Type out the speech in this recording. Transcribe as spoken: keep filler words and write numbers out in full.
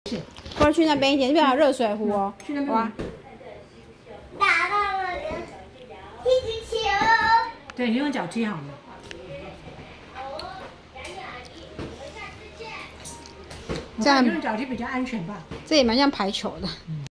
是。 或者去那边一点，那边还有热水壶哦。 去那边哇。 打到那个踢足球。 对，你用脚踢好了。这样用脚踢比较安全吧？ 这也蛮像排球的。嗯